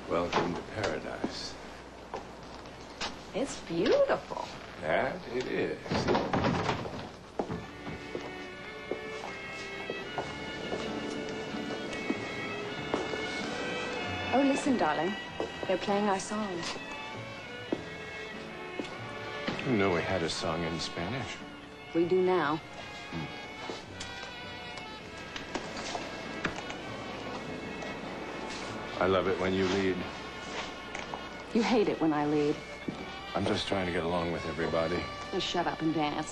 Welcome to paradise. It's beautiful. That it is. Oh, listen, darling. They're playing our song. You know we had a song in Spanish. We do now. I love it when you lead. You hate it when I lead. I'm just trying to get along with everybody. Just shut up and dance.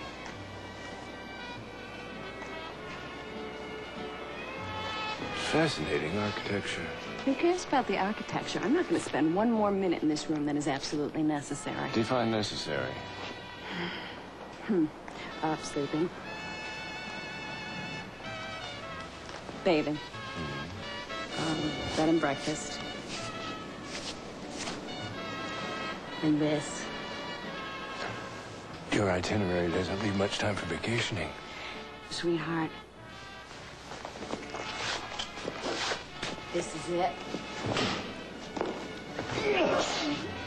Fascinating architecture. Who cares about the architecture? I'm not going to spend one more minute in this room than is absolutely necessary. Define necessary. Sleeping. Bathing. Bed and breakfast. And this. Your itinerary doesn't leave much time for vacationing. Sweetheart. This is it.